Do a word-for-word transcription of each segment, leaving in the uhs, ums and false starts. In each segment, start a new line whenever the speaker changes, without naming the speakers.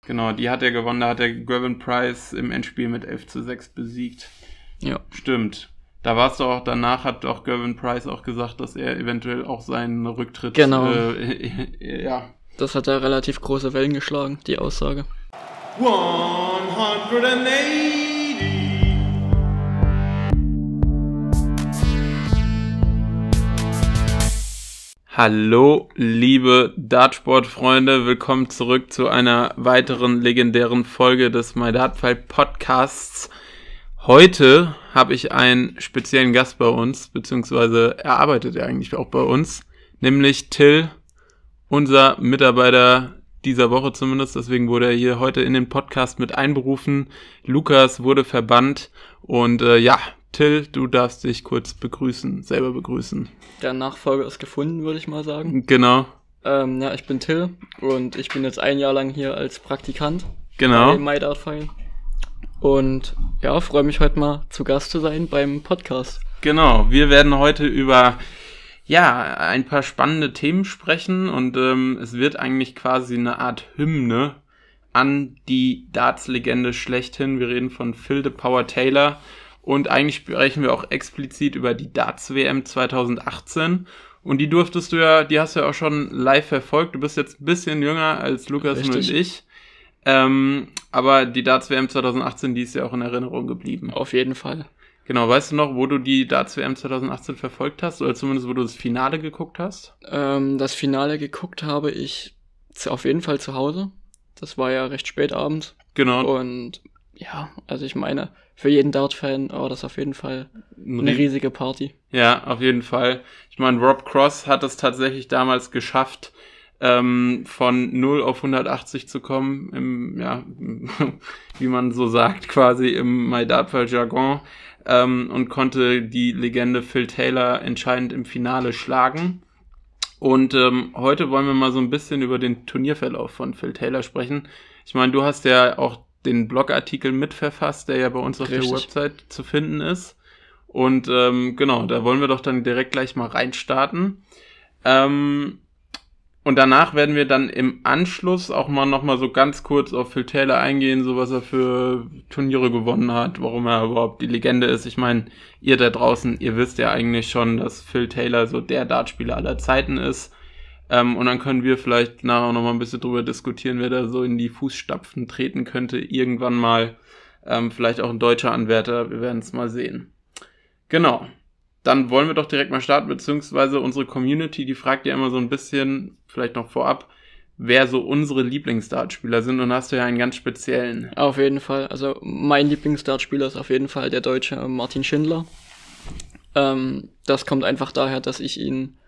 Genau, die hat er gewonnen, da hat er Gervin Price im Endspiel mit elf zu sechs besiegt.
Ja.
Stimmt. Da warst du auch, danach hat auch Gervin Price auch gesagt, dass er eventuell auch seinen Rücktritt...
Genau.
Äh, ja.
Das hat ja relativ große Wellen geschlagen, die Aussage.
hundertachtzig Hallo, liebe Dartsport-Freunde, willkommen zurück zu einer weiteren legendären Folge des My Dartfight Podcasts. Heute habe ich einen speziellen Gast bei uns, beziehungsweise er arbeitet ja eigentlich auch bei uns, nämlich Till, unser Mitarbeiter dieser Woche zumindest, deswegen wurde er hier heute in den Podcast mit einberufen. Lukas wurde verbannt und äh, ja, Till, du darfst dich kurz begrüßen, selber begrüßen.
Der Nachfolger ist gefunden, würde ich mal sagen.
Genau.
Ähm, ja, ich bin Till und ich bin jetzt ein Jahr lang hier als Praktikant
Genau.
bei My Dartfight. Und ja, freue mich heute mal zu Gast zu sein beim Podcast.
Genau, wir werden heute über ja ein paar spannende Themen sprechen und ähm, es wird eigentlich quasi eine Art Hymne an die Darts-Legende schlechthin. Wir reden von Phil the Power Taylor. Und eigentlich sprechen wir auch explizit über die Darts-W M zwanzig achtzehn. Und die durftest du ja, die hast du ja auch schon live verfolgt. Du bist jetzt ein bisschen jünger als Lukas
Richtig.
und ich. Ähm, aber die Darts-W M zwanzig achtzehn, die ist ja auch in Erinnerung geblieben.
Auf jeden Fall.
Genau, weißt du noch, wo du die Darts-W M zwanzig achtzehn verfolgt hast? Oder zumindest, wo du das Finale geguckt hast?
Ähm, das Finale geguckt habe ich zu, auf jeden Fall zu Hause. Das war ja recht spät abends.
Genau.
Und ja, also ich meine, für jeden Dart-Fan war das auf jeden Fall eine
Rie-
riesige Party.
Ja, auf jeden Fall. Ich meine, Rob Cross hat es tatsächlich damals geschafft, ähm, von null auf hundertachtzig zu kommen, im, ja, wie man so sagt, quasi im My Dartfight Jargon, ähm, und konnte die Legende Phil Taylor entscheidend im Finale schlagen. Und ähm, heute wollen wir mal so ein bisschen über den Turnierverlauf von Phil Taylor sprechen. Ich meine, du hast ja auch den Blogartikel mitverfasst, der ja bei uns auf
Richtig.
der Website zu finden ist. Und ähm, genau, da wollen wir doch dann direkt gleich mal reinstarten. Ähm, und danach werden wir dann im Anschluss auch mal nochmal so ganz kurz auf Phil Taylor eingehen, so was er für Turniere gewonnen hat, warum er überhaupt die Legende ist. Ich meine, ihr da draußen, ihr wisst ja eigentlich schon, dass Phil Taylor so der Dartspieler aller Zeiten ist. Ähm, und dann können wir vielleicht nachher noch mal ein bisschen drüber diskutieren, wer da so in die Fußstapfen treten könnte. Irgendwann mal, ähm, vielleicht auch ein deutscher Anwärter, wir werden es mal sehen. Genau, dann wollen wir doch direkt mal starten, beziehungsweise unsere Community, die fragt ja immer so ein bisschen, vielleicht noch vorab, wer so unsere Lieblingsdartspieler sind, und hast du ja einen ganz speziellen.
Auf jeden Fall, also mein Lieblingsdartspieler ist auf jeden Fall der Deutsche Martin Schindler. Ähm, das kommt einfach daher, dass ich ihn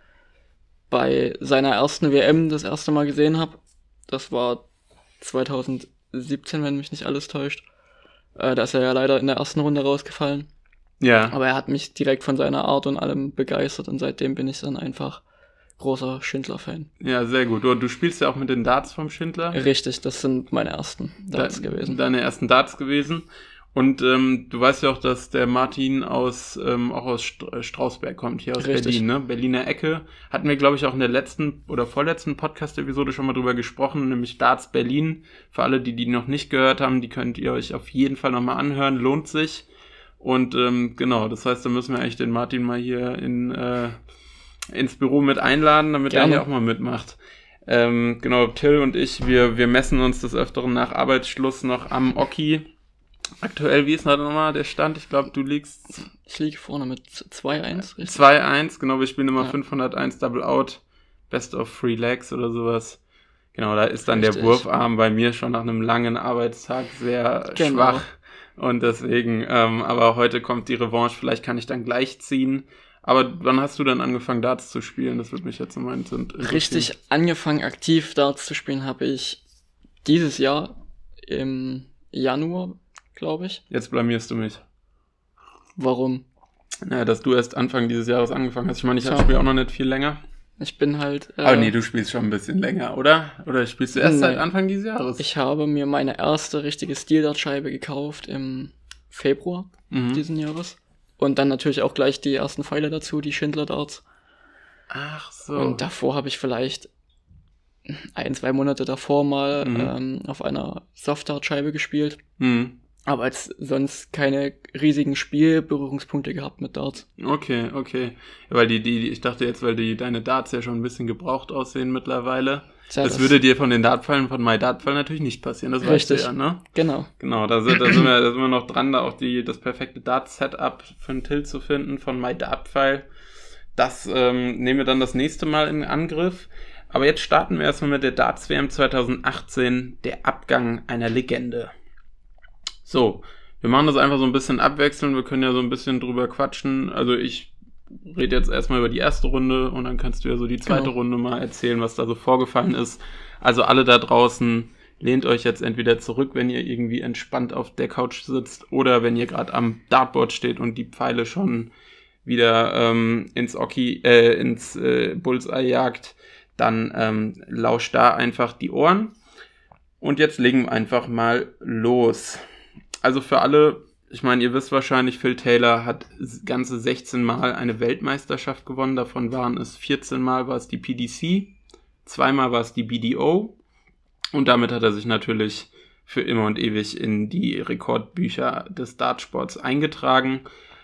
bei seiner ersten W M das erste Mal gesehen habe. Das war zwanzig siebzehn, wenn mich nicht alles täuscht. Äh, da ist er ja leider in der ersten Runde rausgefallen.
Ja.
Aber er hat mich direkt von seiner Art und allem begeistert und seitdem bin ich dann einfach großer Schindler-Fan.
Ja, sehr gut. Du, du spielst ja auch mit den Darts vom Schindler.
Richtig, das sind meine ersten Darts
De-
gewesen.
Deine ersten Darts gewesen. Und ähm, du weißt ja auch, dass der Martin aus ähm, auch aus St- Strausberg kommt, hier aus
Richtig.
Berlin, ne? Berliner Ecke. Hatten wir, glaube ich, auch in der letzten oder vorletzten Podcast-Episode schon mal drüber gesprochen, nämlich Darts Berlin. Für alle, die die noch nicht gehört haben, die könnt ihr euch auf jeden Fall nochmal anhören, lohnt sich. Und ähm, genau, das heißt, da müssen wir eigentlich den Martin mal hier in äh, ins Büro mit einladen, damit
Gerne.
er hier auch mal mitmacht. Ähm, genau, Till und ich, wir wir messen uns des Öfteren nach Arbeitsschluss noch am Oki. Aktuell, wie ist da nochmal der Stand? Ich glaube, du liegst
Ich liege vorne mit zwei eins, richtig?
zwei eins, genau, wir spielen immer
Ja.
fünfhunderteins Double Out, Best of Three Legs oder sowas. Genau, da ist dann
Richtig.
der Wurfarm bei mir schon nach einem langen Arbeitstag sehr
Genau.
schwach. Und deswegen, ähm, aber heute kommt die Revanche, vielleicht kann ich dann gleich ziehen. Aber wann hast du dann angefangen, Darts zu spielen? Das würde mich jetzt im Moment interessieren.
Richtig angefangen, aktiv Darts zu spielen, habe ich dieses Jahr im Januar, glaube ich.
Jetzt blamierst du mich.
Warum?
Naja, dass du erst Anfang dieses Jahres angefangen hast. Ich meine, ich
Tja.
spiele auch noch nicht viel länger.
Ich bin halt... Äh,
Aber nee, du spielst schon ein bisschen länger, oder? Oder spielst du erst
Nee.
seit Anfang dieses Jahres?
Ich habe mir meine erste richtige Steel-Dart-Scheibe gekauft im Februar
Mhm.
diesen Jahres. Und dann natürlich auch gleich die ersten Pfeile dazu, die Schindler-Darts.
Ach so.
Und davor habe ich vielleicht ein, zwei Monate davor mal
Mhm.
ähm, auf einer Soft-Dart-Scheibe gespielt.
Mhm.
Aber als sonst keine riesigen Spielberührungspunkte gehabt mit Darts.
Okay, okay. Ja, weil die, die, ich dachte jetzt, weil die deine Darts ja schon ein bisschen gebraucht aussehen mittlerweile.
Tja,
das,
das-
würde dir von den Dartpfeilen von MyDartpfeil natürlich nicht passieren, das weißt du
Richtig.
ja, ne?
Genau.
Genau, da sind, da sind wir, da sind wir noch dran, da auch die, das perfekte Dart-Setup für einen Tilt zu finden von MyDartpfeil. Das ähm, nehmen wir dann das nächste Mal in Angriff. Aber jetzt starten wir erstmal mit der Darts-W M zwanzig achtzehn, der Abgang einer Legende. So, wir machen das einfach so ein bisschen abwechselnd, wir können ja so ein bisschen drüber quatschen. Also ich rede jetzt erstmal über die erste Runde und dann kannst du ja so die zweite
Genau.
Runde mal erzählen, was da so vorgefallen ist. Also alle da draußen, lehnt euch jetzt entweder zurück, wenn ihr irgendwie entspannt auf der Couch sitzt, oder wenn ihr gerade am Dartboard steht und die Pfeile schon wieder ähm, ins Oki, äh, ins äh, Bullseye jagt, dann ähm, lauscht da einfach die Ohren. Und jetzt legen wir einfach mal los. Also für alle, ich meine, ihr wisst wahrscheinlich, Phil Taylor hat ganze sechzehn Mal eine Weltmeisterschaft gewonnen. Davon waren es vierzehn Mal war es die P D C, zweimal war es die B D O. Und damit hat er sich natürlich für immer und ewig in die Rekordbücher des Dartsports eingetragen.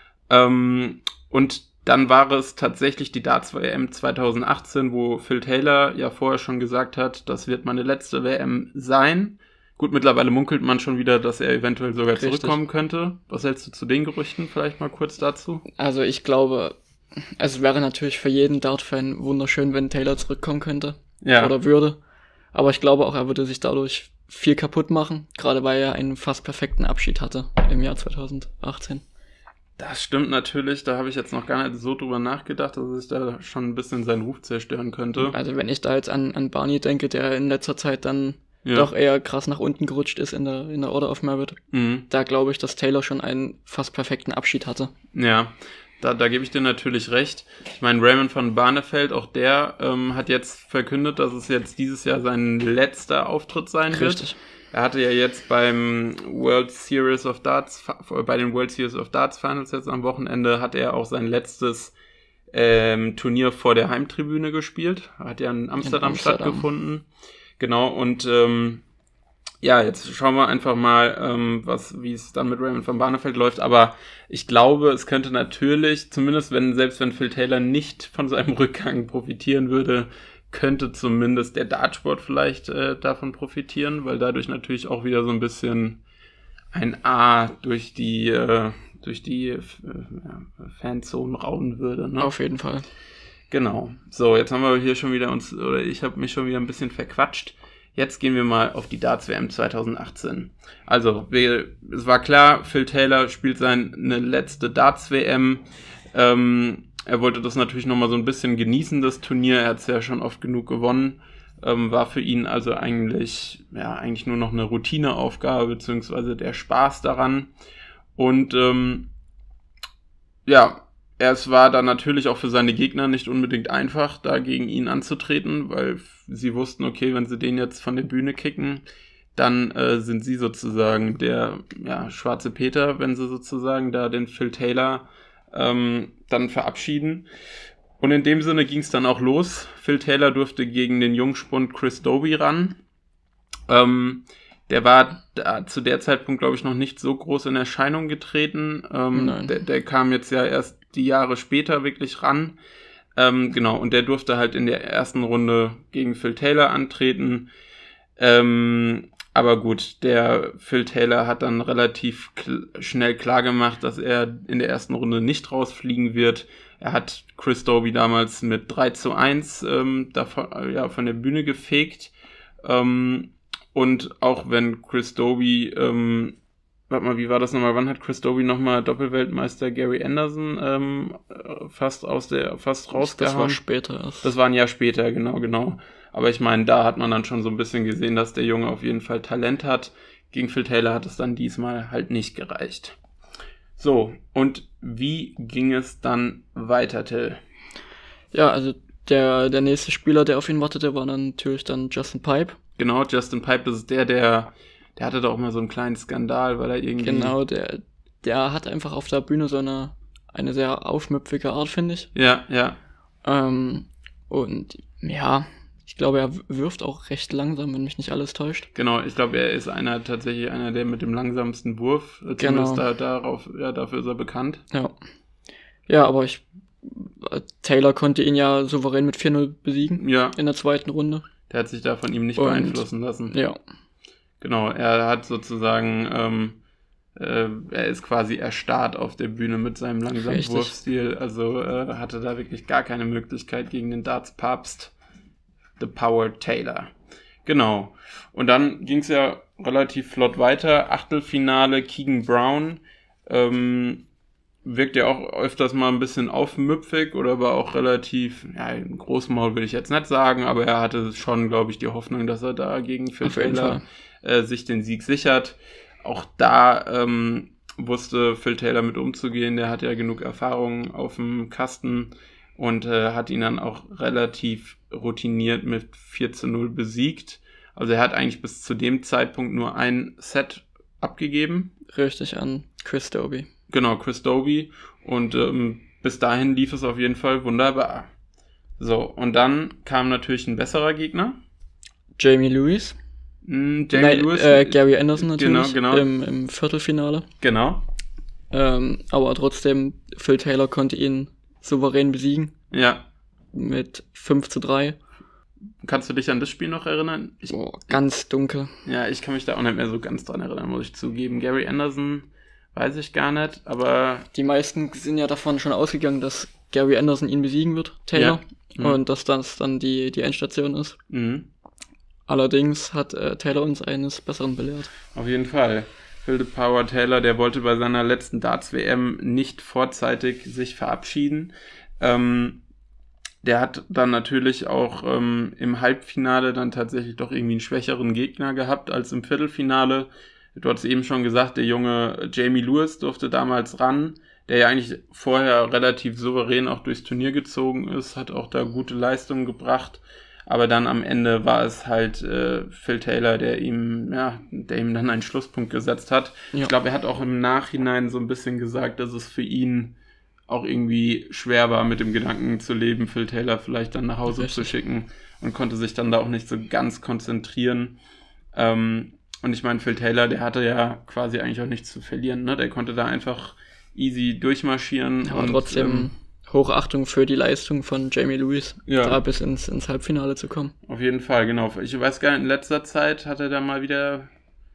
Ähm, und dann war es tatsächlich die Darts-W M zwanzig achtzehn, wo Phil Taylor ja vorher schon gesagt hat, das wird meine letzte W M sein. Gut, mittlerweile munkelt man schon wieder, dass er eventuell sogar
Richtig.
zurückkommen könnte. Was hältst du zu den Gerüchten? Vielleicht mal kurz dazu.
Also ich glaube, es wäre natürlich für jeden Dart-Fan wunderschön, wenn Taylor zurückkommen könnte.
Ja.
Oder würde. Aber ich glaube auch, er würde sich dadurch viel kaputt machen. Gerade weil er einen fast perfekten Abschied hatte im Jahr zwanzig achtzehn.
Das stimmt natürlich, da habe ich jetzt noch gar nicht so drüber nachgedacht, dass es da schon ein bisschen seinen Ruf zerstören könnte.
Also wenn ich da jetzt an, an Barney denke, der in letzter Zeit dann
Ja.
doch eher krass nach unten gerutscht ist in der, in der Order of Merit.
Mhm.
Da glaube ich, dass Taylor schon einen fast perfekten Abschied hatte.
Ja, da, da gebe ich dir natürlich recht. Ich meine, Raymond van Barneveld, auch der ähm, hat jetzt verkündet, dass es jetzt dieses Jahr sein letzter Auftritt sein wird.
Richtig.
Er hatte ja jetzt beim World Series of Darts, bei den World Series of Darts Finals jetzt am Wochenende, hat er auch sein letztes ähm, Turnier vor der Heimtribüne gespielt. Hat ja in Amsterdam,
In Amsterdam.
stattgefunden. Genau, und ähm, ja, jetzt schauen wir einfach mal, ähm, was, wie es dann mit Raymond van Barneveld läuft. Aber ich glaube, es könnte natürlich, zumindest wenn, selbst wenn Phil Taylor nicht von seinem Rückgang profitieren würde, könnte zumindest der Dartsport vielleicht äh, davon profitieren, weil dadurch natürlich auch wieder so ein bisschen ein A durch die äh, durch die äh, ja, Fanzone rauen würde. Ne?
Auf jeden Fall.
Genau. So, jetzt haben wir hier schon wieder uns, oder ich habe mich schon wieder ein bisschen verquatscht. Jetzt gehen wir mal auf die Darts-W M zwanzig achtzehn. Also, wir, es war klar, Phil Taylor spielt seine letzte Darts-W M. Ähm, er wollte das natürlich nochmal so ein bisschen genießen, das Turnier. Er hat es ja schon oft genug gewonnen. Ähm, war für ihn also eigentlich, ja, eigentlich nur noch eine Routineaufgabe, beziehungsweise der Spaß daran. Und, ähm, ja, es war dann natürlich auch für seine Gegner nicht unbedingt einfach, da gegen ihn anzutreten, weil sie wussten, okay, wenn sie den jetzt von der Bühne kicken, dann äh, sind sie sozusagen der ja, schwarze Peter, wenn sie sozusagen da den Phil Taylor ähm, dann verabschieden. Und in dem Sinne ging es dann auch los. Phil Taylor durfte gegen den Jungspund Chris Dobey ran. Ähm, der war da zu der Zeitpunkt, glaube ich, noch nicht so groß in Erscheinung getreten. Ähm,
Nein.
der, der kam jetzt ja erst die Jahre später wirklich ran. Ähm, genau, und der durfte halt in der ersten Runde gegen Phil Taylor antreten. Ähm, aber gut, der Phil Taylor hat dann relativ kl- schnell klar gemacht, dass er in der ersten Runde nicht rausfliegen wird. Er hat Chris Dobey damals mit drei zu eins ähm, davon, ja, von der Bühne gefegt. Ähm, und auch wenn Chris Dobey, ähm, warte mal, wie war das nochmal? Wann hat Chris Dobey nochmal Doppelweltmeister Gary Anderson ähm, fast aus der, fast rausgehauen?
Das war später erst.
Das war ein Jahr später, genau, genau. Aber ich meine, da hat man dann schon so ein bisschen gesehen, dass der Junge auf jeden Fall Talent hat. Gegen Phil Taylor hat es dann diesmal halt nicht gereicht. So, und wie ging es dann weiter, Till?
Ja, also der, der nächste Spieler, der auf ihn wartete, war dann natürlich dann Justin Pipe.
Genau, Justin Pipe, das ist der, der, der hatte doch mal so einen kleinen Skandal, weil er irgendwie...
Genau, der, der hat einfach auf der Bühne so eine, eine sehr aufmüpfige Art, finde ich.
Ja, ja.
Ähm, und ja, Ich glaube, er wirft auch recht langsam, wenn mich nicht alles täuscht.
Genau, ich glaube, er ist einer tatsächlich einer der mit dem langsamsten Wurf. Zumindest
Genau.
da, darauf, ja, dafür ist er bekannt.
Ja. Ja, aber ich Taylor konnte ihn ja souverän mit vier null besiegen
Ja.
in der zweiten Runde.
Der hat sich da von ihm nicht
Und,
beeinflussen lassen.
Ja.
Genau, er hat sozusagen, ähm, äh, er ist quasi erstarrt auf der Bühne mit seinem langsamen
Richtig.
Wurfstil. Also äh, hatte da wirklich gar keine Möglichkeit gegen den Darts-Papst, The Power Taylor. Genau. Und dann ging es ja relativ flott weiter. Achtelfinale, Keegan Brown. Ähm, wirkt ja auch öfters mal ein bisschen aufmüpfig oder war auch relativ, ja, ein Großmaul will ich jetzt nicht sagen, aber er hatte schon, glaube ich, die Hoffnung, dass er da gegen Phil
Auf jeden
Taylor äh, sich den Sieg sichert. Auch da ähm, wusste Phil Taylor mit umzugehen, der hat ja genug Erfahrung auf dem Kasten und äh, hat ihn dann auch relativ routiniert mit vier zu null besiegt. Also er hat eigentlich bis zu dem Zeitpunkt nur ein Set abgegeben.
Richtig, an Chris Dobie.
Genau, Chris Dobie. Und ähm, bis dahin lief es auf jeden Fall wunderbar. So, und dann kam natürlich ein besserer Gegner.
Jamie Lewis.
Mm, Jamie
Nein,
Lewis.
Äh, Gary Anderson natürlich.
Genau, genau.
Im, im Viertelfinale.
Genau.
Ähm, aber trotzdem, Phil Taylor konnte ihn souverän besiegen.
Ja.
Mit fünf zu drei.
Kannst du dich an das Spiel noch erinnern? Ich,
Boah, ganz dunkel.
Ja, ich kann mich da auch nicht mehr so ganz dran erinnern, muss ich zugeben. Gary Anderson weiß ich gar nicht, aber...
Die meisten sind ja davon schon ausgegangen, dass Gary Anderson ihn besiegen wird, Taylor.
Ja. Mhm.
Und dass das dann die, die Endstation ist.
Mhm.
Allerdings hat äh, Taylor uns eines Besseren belehrt.
Auf jeden Fall. Phil the Power Taylor, der wollte bei seiner letzten Darts-W M nicht vorzeitig sich verabschieden. Ähm, der hat dann natürlich auch ähm, im Halbfinale dann tatsächlich doch irgendwie einen schwächeren Gegner gehabt als im Viertelfinale. Du hast eben schon gesagt, der junge Jamie Lewis durfte damals ran, der ja eigentlich vorher relativ souverän auch durchs Turnier gezogen ist, hat auch da gute Leistungen gebracht. Aber dann am Ende war es halt äh, Phil Taylor, der ihm, ja, der ihm dann einen Schlusspunkt gesetzt hat.
Ja.
Ich glaube, er hat auch im Nachhinein so ein bisschen gesagt, dass es für ihn auch irgendwie schwer war, mit dem Gedanken zu leben, Phil Taylor vielleicht dann nach Hause
Richtig.
zu schicken und konnte sich dann da auch nicht so ganz konzentrieren. Ähm, und ich meine, Phil Taylor, der hatte ja quasi eigentlich auch nichts zu verlieren, ne? Der konnte da einfach easy durchmarschieren.
Aber
und
trotzdem
ähm,
Hochachtung für die Leistung von Jamie Lewis,
Ja.
da bis ins, ins Halbfinale zu kommen.
auf jeden Fall, genau. Ich weiß gar nicht, in letzter Zeit hat er da mal wieder...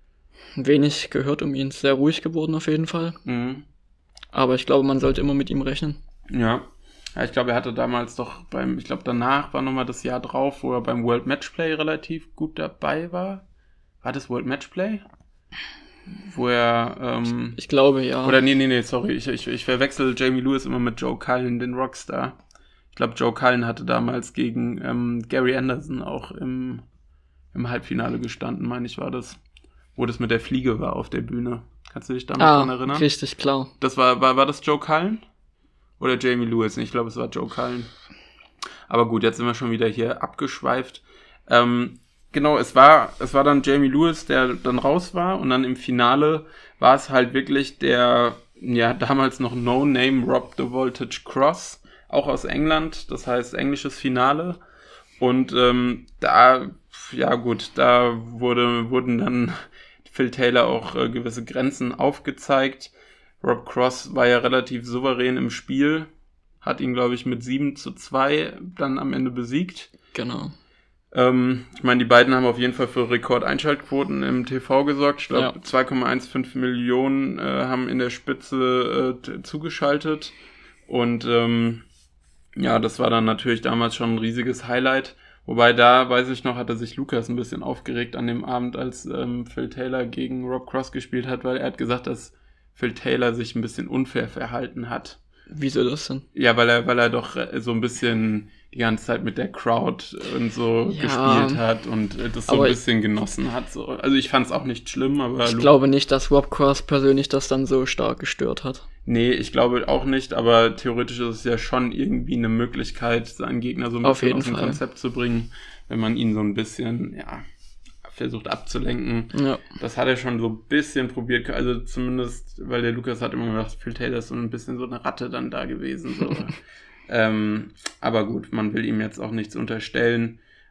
Wenig gehört um ihn, sehr ruhig geworden auf jeden Fall.
Mhm.
Aber ich glaube, man sollte immer mit ihm rechnen.
Ja. Ja, ich glaube, er hatte damals doch beim, ich glaube, danach war nochmal das Jahr drauf, wo er beim World Matchplay relativ gut dabei war. War das World Matchplay? Wo er, ähm,
Ich glaube, ja.
oder nee, nee, nee, sorry, ich, ich, ich verwechsel Jamie Lewis immer mit Joe Cullen, den Rockstar. Ich glaube, Joe Cullen hatte damals gegen ähm, Gary Anderson auch im, im Halbfinale gestanden, meine ich, war das. Wo das mit der Fliege war auf der Bühne. Kannst du dich da noch
ah,
dran erinnern?
richtig, klar.
Das war, war, war das Joe Cullen? Oder Jamie Lewis? Ich glaube, es war Joe Cullen. Aber gut, jetzt sind wir schon wieder hier abgeschweift. Ähm, genau, es war, es war dann Jamie Lewis, der dann raus war. Und dann im Finale war es halt wirklich der, ja, damals noch No-Name Rob the Voltage Cross. Auch aus England. Das heißt, englisches Finale. Und ähm, da, ja gut, da wurde, wurden dann Phil Taylor auch äh, gewisse Grenzen aufgezeigt. Rob Cross war ja relativ souverän im Spiel, hat ihn, glaube ich, mit sieben zu zwei dann am Ende besiegt.
Genau.
Ähm, ich meine, die beiden haben auf jeden Fall für Rekordeinschaltquoten im T V gesorgt. Ich glaube,
Ja.
zwei Komma fünfzehn Millionen äh, haben in der Spitze äh, t- zugeschaltet. Und ähm, ja, das war dann natürlich damals schon ein riesiges Highlight. Wobei da, weiß ich noch, hatte sich Lukas ein bisschen aufgeregt an dem Abend, als ähm, Phil Taylor gegen Rob Cross gespielt hat, weil er hat gesagt, dass Phil Taylor sich ein bisschen unfair verhalten hat.
Wieso das denn?
Ja, weil er, weil er doch äh, so ein bisschen die ganze Zeit mit der Crowd und so
Ja.
gespielt hat und äh, das so
Aber
ein bisschen genossen hat. So. Also ich fand es auch nicht schlimm, aber
Ich
Lu-
glaube nicht, dass Rob Cross persönlich das dann so stark gestört hat.
nee, ich glaube auch nicht, aber theoretisch ist es ja schon irgendwie eine Möglichkeit, seinen Gegner so ein
Auf
bisschen
jeden
aus dem
Fall.
Konzept zu bringen, wenn man ihn so ein bisschen, ja, versucht abzulenken.
Ja.
Das hat er schon so ein bisschen probiert, also zumindest, weil der Lukas hat immer gedacht, Phil Taylor ist so ein bisschen so eine Ratte dann da gewesen. So. ähm, aber gut, man will ihm jetzt auch nichts unterstellen.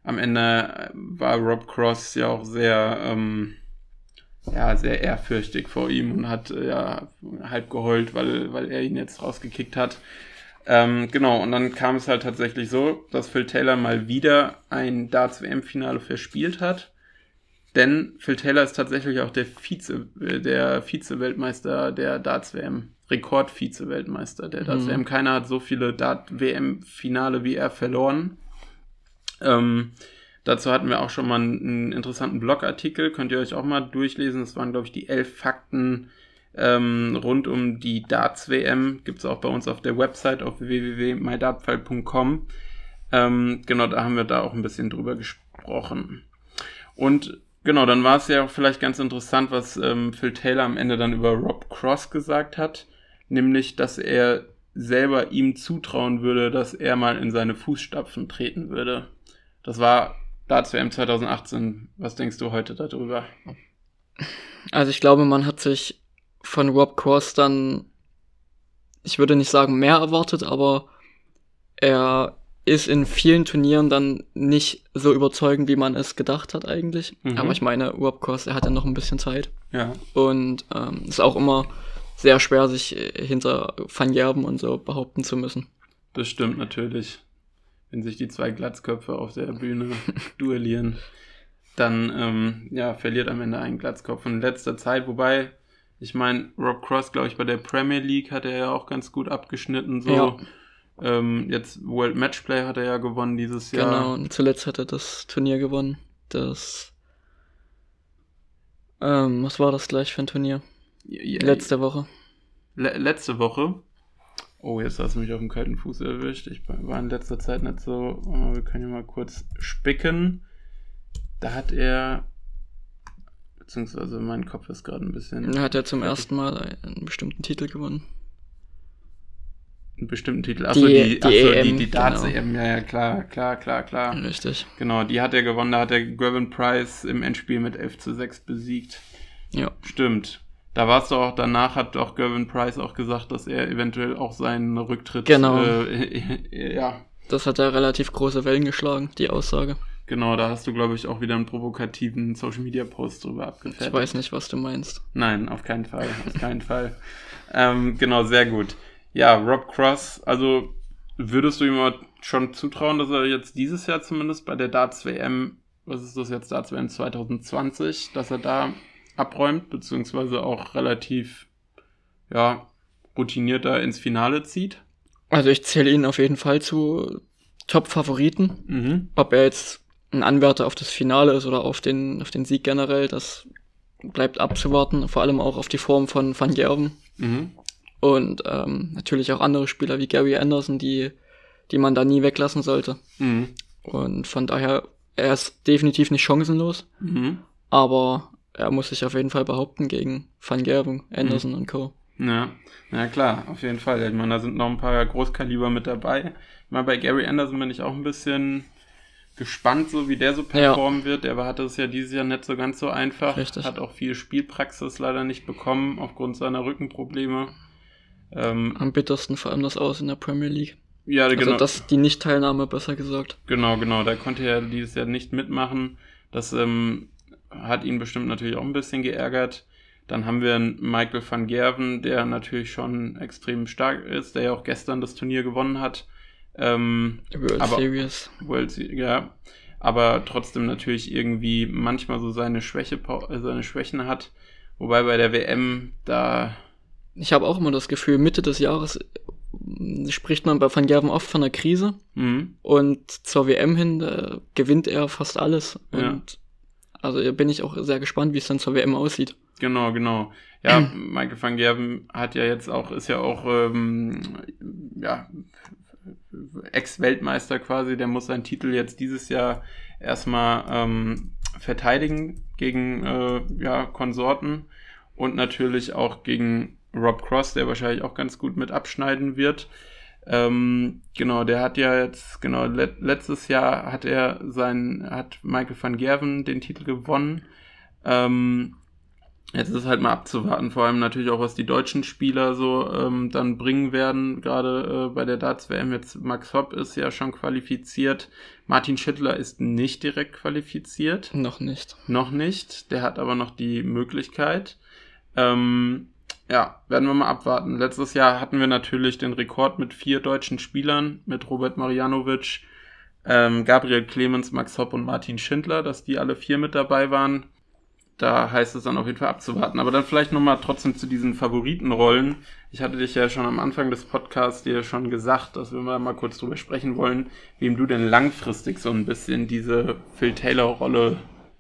am Ende war Rob Cross ja auch sehr, ähm, ja, sehr ehrfürchtig vor ihm und hat äh, ja halb geheult, weil, weil er ihn jetzt rausgekickt hat. Ähm, genau, und dann kam es halt tatsächlich so, dass Phil Taylor mal wieder ein Darts-W M-Finale verspielt hat. Denn Phil Taylor ist tatsächlich auch der Vize, der Vize-Weltmeister der Darts-W M. Rekord-Vize-Weltmeister der Darts-W M. Mhm. Keiner hat so viele Dart-W M-Finale wie er verloren. Ähm, dazu hatten wir auch schon mal einen, einen interessanten Blogartikel. Könnt ihr euch auch mal durchlesen. Das waren, glaube ich, die elf Fakten ähm, rund um die Darts-W M. Gibt es auch bei uns auf der Website auf w w w punkt my dart pfeil punkt com. Ähm, genau, da haben wir da auch ein bisschen drüber gesprochen. Und genau, dann war es ja auch vielleicht ganz interessant, was ähm, Phil Taylor am Ende dann über Rob Cross gesagt hat, nämlich, dass er selber ihm zutrauen würde, dass er mal in seine Fußstapfen treten würde. Das war Darts-W M zwanzig achtzehn. Was denkst du heute darüber?
Also ich glaube, man hat sich von Rob Cross dann, ich würde nicht sagen mehr erwartet, aber er ist in vielen Turnieren dann nicht so überzeugend, wie man es gedacht hat eigentlich. Mhm. Aber ich meine, Rob Cross, er hat ja noch ein bisschen Zeit.
Ja.
Und ähm, ist auch immer sehr schwer, sich hinter Van Gerwen und so behaupten zu müssen.
Das stimmt natürlich. Wenn sich die zwei Glatzköpfe auf der Bühne duellieren, dann ähm, ja, verliert am Ende ein Glatzkopf. Und in letzter Zeit, wobei, ich meine, Rob Cross, glaube ich, bei der Premier League hat er ja auch ganz gut abgeschnitten. So. Ja. Ähm, jetzt World Matchplay hat er ja gewonnen dieses Jahr.
Genau, und zuletzt hat er das Turnier gewonnen. Das, ähm, was war das gleich für ein Turnier? Ja, ja, letzte Woche.
Le- letzte Woche? Oh, jetzt hast du mich auf dem kalten Fuß erwischt. Ich war in letzter Zeit nicht so, oh, wir können ja mal kurz spicken. Da hat er, beziehungsweise mein Kopf ist gerade ein bisschen...
Da hat er zum ersten Mal einen bestimmten Titel gewonnen.
Einen bestimmten Titel. Achso, die, die, achso, E M, die, die Darts-E M, genau. Ja, ja, klar, klar, klar, klar.
Richtig.
Genau, die hat er gewonnen, da hat er Gervin Price im Endspiel mit elf zu sechs besiegt.
Ja.
Stimmt. Da war es doch auch, danach hat auch Gervin Price auch gesagt, dass er eventuell auch seinen Rücktritt...
Genau.
Äh, ja.
Das hat ja relativ große Wellen geschlagen, die Aussage.
Genau, da hast du, glaube ich, auch wieder einen provokativen Social-Media-Post drüber abgefertigt.
Ich weiß nicht, was du meinst.
Nein, auf keinen Fall, auf keinen Fall. Ähm, genau, sehr gut. Ja, Rob Cross, also würdest du ihm schon zutrauen, dass er jetzt dieses Jahr zumindest bei der Darts-W M, was ist das jetzt, Darts-W M zwanzig zwanzig, dass er da abräumt, beziehungsweise auch relativ, ja, routinierter ins Finale zieht?
Also ich zähle ihn auf jeden Fall zu Top-Favoriten.
Mhm.
Ob er jetzt ein Anwärter auf das Finale ist oder auf den, auf den Sieg generell, das bleibt abzuwarten, vor allem auch auf die Form von Van Gerwen.
Mhm.
Und ähm, natürlich auch andere Spieler wie Gary Anderson, die, die man da nie weglassen sollte.
Mhm.
Und von daher, er ist definitiv nicht chancenlos,
mhm.
aber er muss sich auf jeden Fall behaupten gegen Van Gerwen, Anderson mhm. und Co.
Ja, ja klar, auf jeden Fall. Ich meine, da sind noch ein paar Großkaliber mit dabei. Ich meine, bei Gary Anderson bin ich auch ein bisschen gespannt, so wie der so performen ja. wird. Der hatte es ja dieses Jahr nicht so ganz so einfach.
Richtig.
Hat auch viel Spielpraxis leider nicht bekommen, aufgrund seiner Rückenprobleme. Ähm,
Am bittersten vor allem das Aus in der Premier League.
Ja,
also
genau.
Das, die Nicht-Teilnahme, besser gesagt.
Genau, genau. Da konnte er dieses Jahr nicht mitmachen. Das ähm, hat ihn bestimmt natürlich auch ein bisschen geärgert. Dann haben wir einen Michael van Gerwen, der natürlich schon extrem stark ist, der ja auch gestern das Turnier gewonnen hat. Ähm,
World
aber,
Series.
World Series, ja. Aber trotzdem natürlich irgendwie manchmal so seine Schwäche, seine Schwächen hat. Wobei bei der W M da...
Ich habe auch immer das Gefühl, Mitte des Jahres spricht man bei Van Gerwen oft von einer Krise.
Mhm.
Und zur W M hin äh, gewinnt er fast alles. Und
ja.
Also bin ich auch sehr gespannt, wie es dann zur W M aussieht.
Genau, genau. Ja, Michael van Gerwen hat ja jetzt auch, ist ja auch ähm, ja, Ex-Weltmeister quasi, der muss seinen Titel jetzt dieses Jahr erstmal ähm, verteidigen gegen äh, ja, Konsorten und natürlich auch gegen Rob Cross, der wahrscheinlich auch ganz gut mit abschneiden wird. Ähm, genau, der hat ja jetzt, genau, le- letztes Jahr hat er sein, hat Michael van Gerwen den Titel gewonnen. Ähm, Jetzt ist es halt mal abzuwarten, vor allem natürlich auch, was die deutschen Spieler so ähm, dann bringen werden, gerade äh, bei der Darts-W M. Jetzt Max Hopp ist ja schon qualifiziert, Martin Schindler ist nicht direkt qualifiziert.
Noch nicht.
Noch nicht, der hat aber noch die Möglichkeit. Ähm, ja, werden wir mal abwarten. Letztes Jahr hatten wir natürlich den Rekord mit vier deutschen Spielern, mit Robert Marjanovic, ähm, Gabriel Clemens, Max Hopp und Martin Schindler, dass die alle vier mit dabei waren. Da heißt es dann auf jeden Fall abzuwarten. Aber dann vielleicht nochmal trotzdem zu diesen Favoritenrollen. Ich hatte dich ja schon am Anfang des Podcasts dir schon gesagt, dass wir mal, mal kurz drüber sprechen wollen, wem du denn langfristig so ein bisschen diese Phil Taylor-Rolle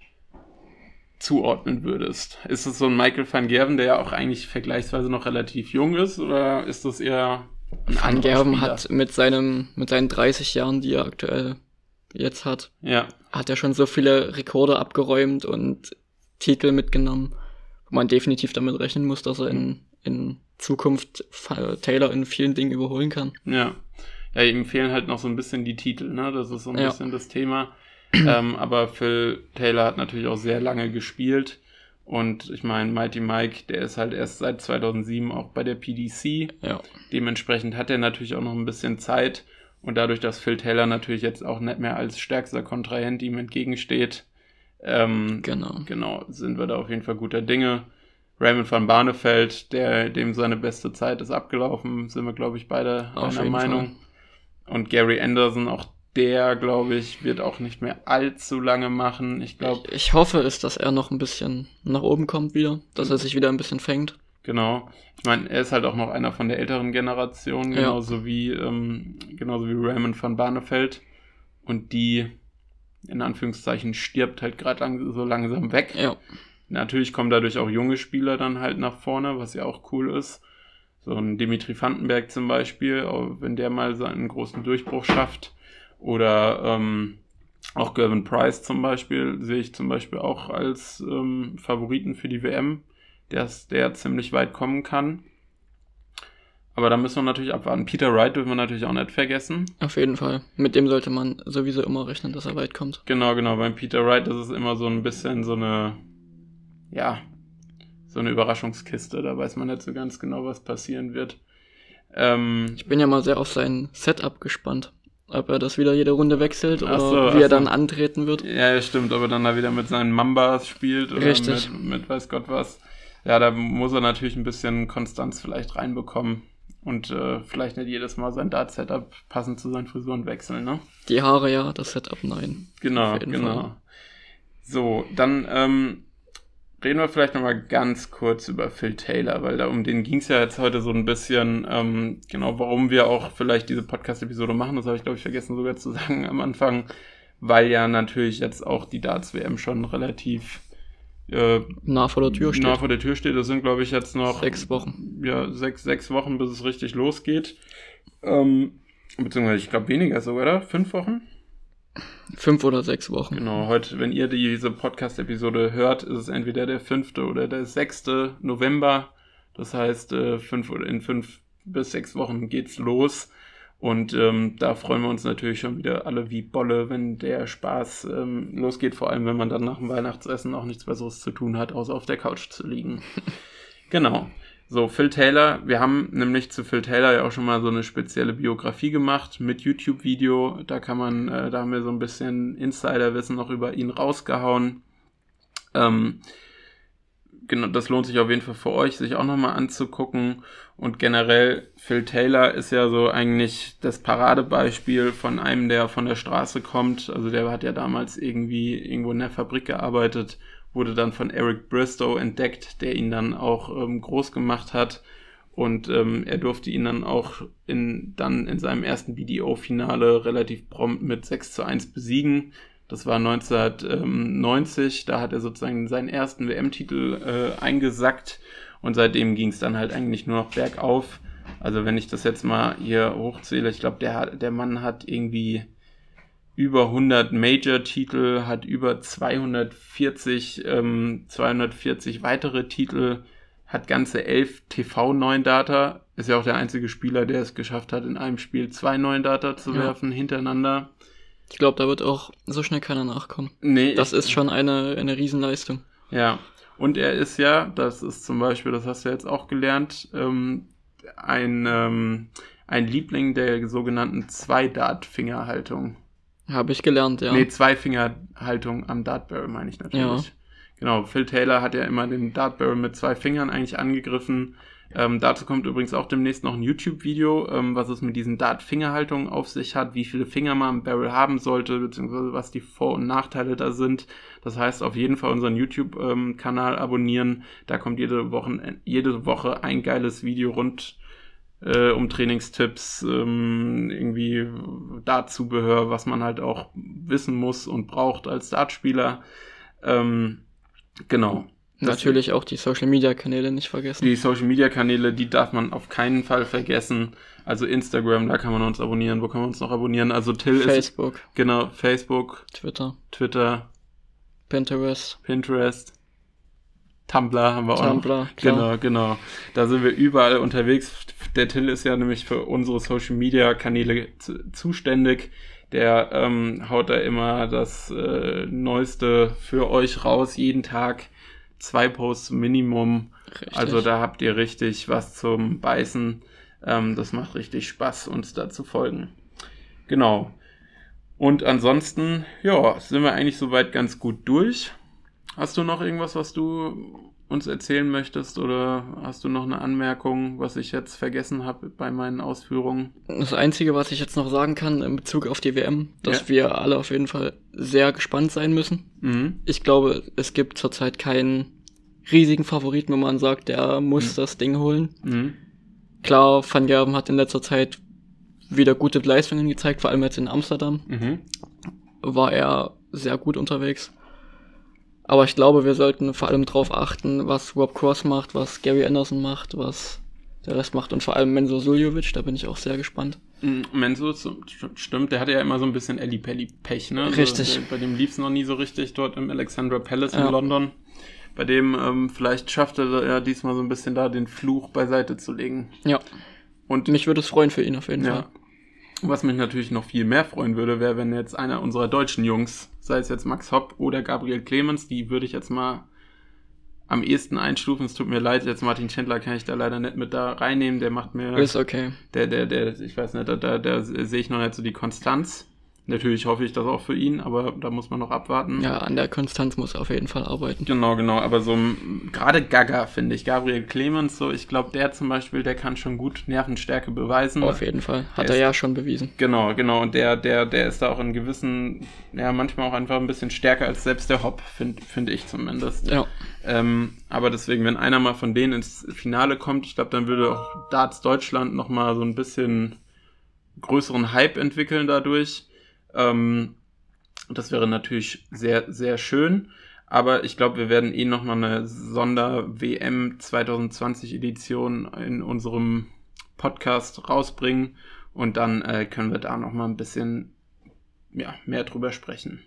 zuordnen würdest. Ist es so ein Michael van Gerwen, der ja auch eigentlich vergleichsweise noch relativ jung ist, oder ist das eher ein
Van Gerwen hat mit seinem, mit seinen dreißig Jahren, die er aktuell jetzt hat,
ja.
hat er schon so viele Rekorde abgeräumt und Titel mitgenommen, wo man definitiv damit rechnen muss, dass er in, in Zukunft Taylor in vielen Dingen überholen kann.
Ja, ja, ihm fehlen halt noch so ein bisschen die Titel, ne? Das ist so ein
ja.
bisschen das Thema. ähm, aber Phil Taylor hat natürlich auch sehr lange gespielt und ich meine, Mighty Mike, der ist halt erst seit zweitausendsieben auch bei der P D C.
Ja.
Dementsprechend hat er natürlich auch noch ein bisschen Zeit und dadurch, dass Phil Taylor natürlich jetzt auch nicht mehr als stärkster Kontrahent ihm entgegensteht, Ähm,
genau.
genau, sind wir da auf jeden Fall guter Dinge. Raymond van Barneveld, der, dem seine beste Zeit ist abgelaufen, sind wir, glaube ich, beide
auf
einer Meinung. Fall. Und Gary Anderson, auch der, glaube ich, wird auch nicht mehr allzu lange machen. Ich glaube.
Ich, ich hoffe es, dass er noch ein bisschen nach oben kommt wieder, dass er sich wieder ein bisschen fängt.
Genau. Ich meine, er ist halt auch noch einer von der älteren Generation, genauso ja. wie ähm, genauso wie Raymond van Barneveld. Und die in Anführungszeichen stirbt halt gerade lang, so langsam weg.
Ja.
Natürlich kommen dadurch auch junge Spieler dann halt nach vorne, was ja auch cool ist. So ein Dimitri Vandenberg zum Beispiel, wenn der mal seinen großen Durchbruch schafft. Oder ähm, auch Gervin Price zum Beispiel, sehe ich zum Beispiel auch als ähm, Favoriten für die W M, der, der ziemlich weit kommen kann. Aber da müssen wir natürlich abwarten. Peter Wright dürfen wir natürlich auch nicht vergessen.
Auf jeden Fall. Mit dem sollte man sowieso immer rechnen, dass er weit kommt.
Genau, genau. Beim Peter Wright, das ist immer so ein bisschen so eine, ja, so eine Überraschungskiste. Da weiß man nicht so ganz genau, was passieren wird. Ähm,
ich bin ja mal sehr auf sein Setup gespannt. Ob er das wieder jede Runde wechselt oder
so,
wie er
so.
dann antreten wird.
Ja, ja, stimmt. Ob er dann da wieder mit seinen Mambas spielt oder
Richtig.
Mit, mit weiß Gott was. Ja, da muss er natürlich ein bisschen Konstanz vielleicht reinbekommen. Und äh, vielleicht nicht jedes Mal sein Dart-Setup passend zu seinen Frisuren wechseln, ne?
Die Haare ja, das Setup nein.
Genau, genau. Fall. So, dann ähm, reden wir vielleicht nochmal ganz kurz über Phil Taylor, weil da um den ging es ja jetzt heute so ein bisschen, ähm, genau, warum wir auch vielleicht diese Podcast-Episode machen, das habe ich, glaube ich, vergessen sogar zu sagen am Anfang, weil ja natürlich jetzt auch die Darts-W M schon relativ Äh,
nah vor der Tür steht.
Nah vor der Tür steht. Das sind, glaube ich, jetzt noch
sechs Wochen.
Ja, sechs, sechs Wochen, bis es richtig losgeht. Ähm, beziehungsweise, ich glaube, weniger sogar, oder? Fünf Wochen?
Fünf oder sechs Wochen.
Genau, heute, wenn ihr diese Podcast-Episode hört, ist es entweder der fünfte oder der sechste November. Das heißt, äh, fünf oder in fünf bis sechs Wochen geht's los. Und ähm, da freuen wir uns natürlich schon wieder alle wie Bolle, wenn der Spaß ähm, losgeht, vor allem wenn man dann nach dem Weihnachtsessen auch nichts Besseres zu tun hat, außer auf der Couch zu liegen. Genau. So, Phil Taylor, wir haben nämlich zu Phil Taylor ja auch schon mal so eine spezielle Biografie gemacht mit YouTube-Video. Da kann man, äh, da haben wir so ein bisschen Insiderwissen noch über ihn rausgehauen. Ähm, Genau, das lohnt sich auf jeden Fall für euch, sich auch nochmal anzugucken. Und generell, Phil Taylor ist ja so eigentlich das Paradebeispiel von einem, der von der Straße kommt. Also der hat ja damals irgendwie irgendwo in der Fabrik gearbeitet, wurde dann von Eric Bristow entdeckt, der ihn dann auch ähm, groß gemacht hat. Und ähm, er durfte ihn dann auch in, dann in seinem ersten B D O-Finale relativ prompt mit sechs zu eins besiegen. Das war neunzehnhundertneunzig, da hat er sozusagen seinen ersten W M-Titel äh, eingesackt und seitdem ging es dann halt eigentlich nur noch bergauf. Also wenn ich das jetzt mal hier hochzähle, ich glaube, der, der Mann hat irgendwie über hundert Major-Titel, hat über zweihundertvierzig, ähm, zweihundertvierzig weitere Titel, hat ganze elf T V-Neun-Data, ist ja auch der einzige Spieler, der es geschafft hat, in einem Spiel zwei Neun-Data zu
ja.
werfen hintereinander.
Ich glaube, da wird auch so schnell keiner nachkommen.
Nee.
Das ist schon eine, eine Riesenleistung.
Ja, Und er ist ja, das ist zum Beispiel, das hast du jetzt auch gelernt, ähm, ein, ähm, ein Liebling der sogenannten Zwei-Dart-Fingerhaltung.
Habe ich gelernt, ja.
Nee, Zwei-Finger-Haltung am Dartbarrel meine ich natürlich.
Ja.
Genau, Phil Taylor hat ja immer den Dartbarrel mit zwei Fingern eigentlich angegriffen. Ähm, dazu kommt übrigens auch demnächst noch ein YouTube-Video, ähm, was es mit diesen Dart-Fingerhaltungen auf sich hat, wie viele Finger man am Barrel haben sollte, beziehungsweise was die Vor- und Nachteile da sind. Das heißt, auf jeden Fall unseren YouTube-Kanal abonnieren. Da kommt jede Woche, jede Woche ein geiles Video rund äh, um Trainingstipps, ähm, irgendwie Dartzubehör, was man halt auch wissen muss und braucht als Dartspieler. Ähm, genau.
Natürlich auch die Social-Media-Kanäle nicht vergessen.
Die Social-Media-Kanäle, die darf man auf keinen Fall vergessen. Also Instagram, da kann man uns abonnieren. Wo kann man uns noch abonnieren? Also Till
Facebook.
ist... Facebook. Genau, Facebook.
Twitter.
Twitter.
Pinterest.
Pinterest. Tumblr haben wir auch
Tumblr,
noch.
klar.
Genau, genau. Da sind wir überall unterwegs. Der Till ist ja nämlich für unsere Social-Media-Kanäle zu, zuständig. Der ähm, haut da immer das äh, Neueste für euch raus, jeden Tag. Zwei Posts Minimum.
Richtig.
Also da habt ihr richtig was zum Beißen. Ähm, das macht richtig Spaß, uns da zu folgen. Genau. Und ansonsten, ja, sind wir eigentlich soweit ganz gut durch. Hast du noch irgendwas, was du uns erzählen möchtest, oder hast du noch eine Anmerkung, was ich jetzt vergessen habe bei meinen Ausführungen?
Das Einzige, was ich jetzt noch sagen kann in Bezug auf die W M, dass
Ja.
wir alle auf jeden Fall sehr gespannt sein müssen.
Mhm.
Ich glaube, es gibt zurzeit keinen riesigen Favoriten, wo man sagt, der muss
Mhm.
das Ding holen.
Mhm.
Klar, Van Gerwen hat in letzter Zeit wieder gute Leistungen gezeigt, vor allem jetzt in Amsterdam
Mhm.
war er sehr gut unterwegs. Aber ich glaube, wir sollten vor allem darauf achten, was Rob Cross macht, was Gary Anderson macht, was der Rest macht und vor allem Menzo Suljovic, da bin ich auch sehr gespannt.
Mhm. Menzo, so- stimmt, der hatte ja immer so ein bisschen Elli-Pelli-Pech, ne?
Richtig.
Also, der, bei dem lief es noch nie so richtig dort im Alexandra Palace
Ja.
in London. Bei dem, ähm, vielleicht schafft er ja diesmal so ein bisschen da den Fluch beiseite zu legen.
Ja,
Und
mich würde es freuen für ihn auf jeden
ja.
Fall.
Was mich natürlich noch viel mehr freuen würde, wäre, wenn jetzt einer unserer deutschen Jungs, sei es jetzt Max Hopp oder Gabriel Clemens, die würde ich jetzt mal am ehesten einstufen. Es tut mir leid, jetzt Martin Schindler kann ich da leider nicht mit da reinnehmen. Der macht mir,
Ist okay.
der, der, der, ich weiß nicht, da, da, da sehe ich noch nicht so die Konstanz. Natürlich hoffe ich das auch für ihn, aber da muss man noch abwarten.
Ja, an der Konstanz muss er auf jeden Fall arbeiten.
Genau, genau, aber so m, gerade Gaga, finde ich, Gabriel Clemens, so, ich glaube, der zum Beispiel, der kann schon gut Nervenstärke beweisen.
Auf jeden Fall. Hat
Der
er
ist-
ja schon bewiesen.
Genau, genau, und der, der, der ist da auch in gewissen, ja, manchmal auch einfach ein bisschen stärker als selbst der Hopp, finde find ich zumindest.
Ja.
Ähm, aber deswegen, wenn einer mal von denen ins Finale kommt, ich glaube, dann würde auch Darts Deutschland nochmal so ein bisschen größeren Hype entwickeln dadurch. Ähm, das wäre natürlich sehr, sehr schön. Aber ich glaube, wir werden eh nochmal eine Sonder-W M zwanzig zwanzig Edition in unserem Podcast rausbringen. Und dann äh, können wir da nochmal ein bisschen ja, mehr drüber sprechen.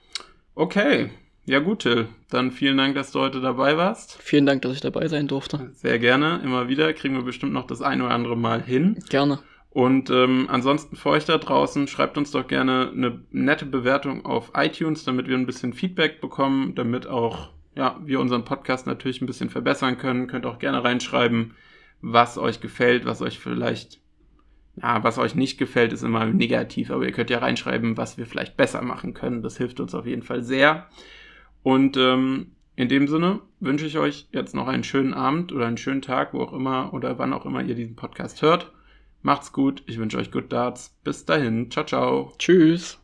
Okay, ja gut, Till. Dann vielen Dank, dass du heute dabei warst.
Vielen Dank, dass ich dabei sein durfte.
Sehr gerne, immer wieder. Kriegen wir bestimmt noch das ein oder andere Mal hin.
Gerne.
Und ähm, ansonsten für euch da draußen, schreibt uns doch gerne eine nette Bewertung auf iTunes, damit wir ein bisschen Feedback bekommen, damit auch ja wir unseren Podcast natürlich ein bisschen verbessern können. Könnt auch gerne reinschreiben, was euch gefällt, was euch vielleicht, ja, was euch nicht gefällt, ist immer negativ, aber ihr könnt ja reinschreiben, was wir vielleicht besser machen können. Das hilft uns auf jeden Fall sehr. Und ähm, in dem Sinne wünsche ich euch jetzt noch einen schönen Abend oder einen schönen Tag, wo auch immer oder wann auch immer ihr diesen Podcast hört. Macht's gut, ich wünsche euch Good Darts. Bis dahin, ciao, ciao.
Tschüss.